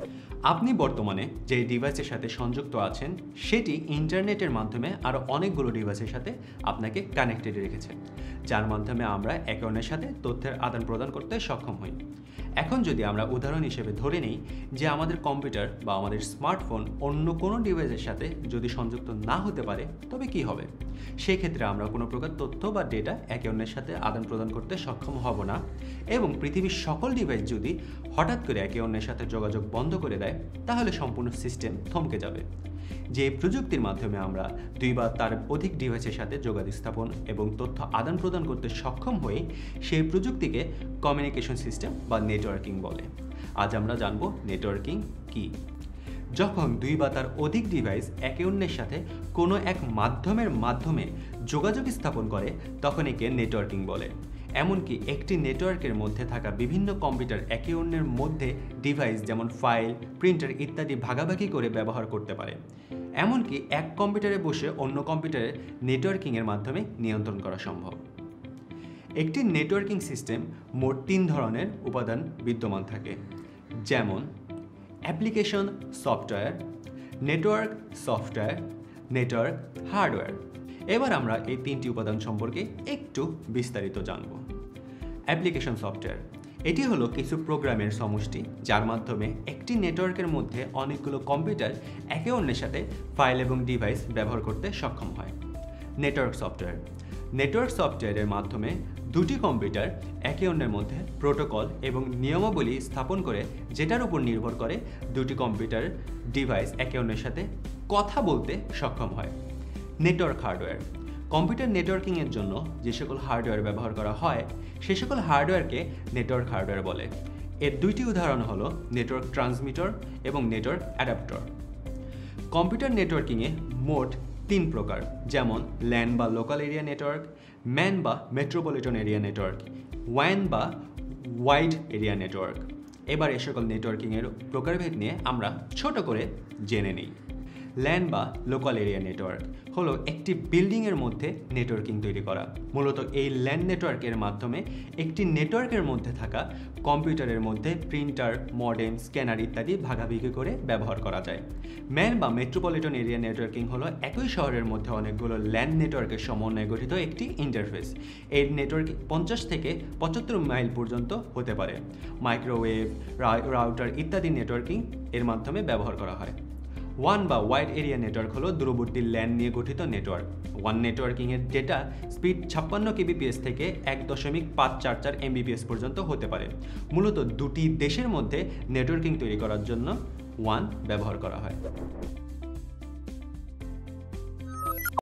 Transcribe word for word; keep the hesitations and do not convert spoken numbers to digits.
আপনি বর্তমানে যে ডিভাইসের সাথে সংযুক্ত আছেন সেটি ইন্টারনেটের মাধ্যমে আরও অনেকগুলো ডিভাইসের সাথে আপনাকে কানেক্টেড রেখেছে, যার মাধ্যমে আমরা একে অন্যের সাথে তথ্যের আদান প্রদান করতে সক্ষম হই। এখন যদি আমরা উদাহরণ হিসেবে ধরে নিই যে আমাদের কম্পিউটার বা আমাদের স্মার্টফোন অন্য কোনো ডিভাইসের সাথে যদি সংযুক্ত না হতে পারে, তবে কি হবে? সেই ক্ষেত্রে আমরা কোনো প্রকার তথ্য বা ডেটা একে অন্যের সাথে আদান প্রদান করতে সক্ষম হব না, এবং পৃথিবীর সকল ডিভাইস যদি হঠাৎ করে একে অন্যের সাথে যোগাযোগ বন্ধ করে দেয়, তাহলে সম্পূর্ণ সিস্টেম থমকে যাবে। যে প্রযুক্তির মাধ্যমে আমরা দুই বা তার অধিক ডিভাইসের সাথে যোগাযোগ স্থাপন এবং তথ্য আদান প্রদান করতে সক্ষম হই, সেই প্রযুক্তিকে কমিউনিকেশন সিস্টেম বা নেটওয়ার্কিং বলে। আজ আমরা জানব নেটওয়ার্কিং কী। যখন দুই বা তার অধিক ডিভাইস একে অন্যের সাথে কোনো এক মাধ্যমের মাধ্যমে যোগাযোগ স্থাপন করে, তখন একে নেটওয়ার্কিং বলে। এমনকি একটি নেটওয়ার্কের মধ্যে থাকা বিভিন্ন কম্পিউটার একে অন্যের মধ্যে ডিভাইস যেমন ফাইল, প্রিন্টার ইত্যাদি ভাগাভাগি করে ব্যবহার করতে পারে। এমনকি এক কম্পিউটারে বসে অন্য কম্পিউটারে নেটওয়ার্কিংয়ের মাধ্যমে নিয়ন্ত্রণ করা সম্ভব। একটি নেটওয়ার্কিং সিস্টেম মোট তিন ধরনের উপাদান বিদ্যমান থাকে, যেমন application software, network software, network hardware. এবার আমরা এই তিনটি উপাদান সম্পর্কে একটু বিস্তারিত জানব। অ্যাপ্লিকেশন সফটওয়্যার এটি হলো কিছু প্রোগ্রামের সমষ্টি, যার মাধ্যমে একটি নেটওয়ার্কের মধ্যে অনেকগুলো কম্পিউটার একে অন্যের সাথে ফাইল এবং ডিভাইস ব্যবহার করতে সক্ষম হয়। নেটওয়ার্ক সফটওয়্যার নেটওয়ার্ক সফটওয়্যারের মাধ্যমে দুটি কম্পিউটার একে অন্যের মধ্যে প্রোটোকল এবং নিয়মাবলী স্থাপন করে, যেটার উপর নির্ভর করে দুটি কম্পিউটার ডিভাইস একে অন্যের সাথে কথা বলতে সক্ষম হয়। নেটওয়ার্ক হার্ডওয়্যার কম্পিউটার নেটওয়ার্কিংয়ের জন্য যে সকল হার্ডওয়্যার ব্যবহার করা হয়, সে সকল হার্ডওয়্যারকে নেটওয়ার্ক হার্ডওয়্যার বলে। এর দুইটি উদাহরণ হলো নেটওয়ার্ক ট্রান্সমিটার এবং নেটওয়ার্ক অ্যাডাপ্টার। কম্পিউটার নেটওয়ার্কিংয়ে মোট তিন প্রকার, যেমন ল্যান বা লোকাল এরিয়া নেটওয়ার্ক, ম্যান বা মেট্রোপলিটন এরিয়া নেটওয়ার্ক, ওয়ান বা ওয়াইড এরিয়া নেটওয়ার্ক। এবার এ সকল নেটওয়ার্কিংয়ের প্রকারভেদ নিয়ে আমরা ছোট করে জেনে নিই। ল্যান বা লোকাল এরিয়া নেটওয়ার্ক হলো একটি বিল্ডিংয়ের মধ্যে নেটওয়ার্কিং তৈরি করা। মূলত এই ল্যান নেটওয়ার্কের মাধ্যমে একটি নেটওয়ার্কের মধ্যে থাকা কম্পিউটারের মধ্যে প্রিন্টার, মডেম, স্ক্যানার ইত্যাদি ভাগাভাগি করে ব্যবহার করা যায়। ম্যান বা মেট্রোপলিটন এরিয়া নেটওয়ার্কিং হলো একই শহরের মধ্যে অনেকগুলো ল্যান নেটওয়ার্কের সমন্বয়ে গঠিত একটি ইন্টারফেস। এই নেটওয়ার্ক পঞ্চাশ থেকে পঁচাত্তর মাইল পর্যন্ত হতে পারে। মাইক্রোওয়েভ, রাউটার ইত্যাদি নেটওয়ার্কিং এর মাধ্যমে ব্যবহার করা হয়। ওয়ান বা ওয়াইড এরিয়া নেটওয়ার্ক হলো দূরবর্তী ল্যান নিয়ে গঠিত নেটওয়ার্ক। ওয়ান নেটওয়ার্কিংয়ের ডেটা স্পিড ছাপ্পান্ন কেবিপিএস থেকে এক দশমিক পাঁচ চার চার এমবিপিএস পর্যন্ত হতে পারে। মূলত দুটি দেশের মধ্যে নেটওয়ার্কিং তৈরি করার জন্য ওয়ান ব্যবহার করা হয়।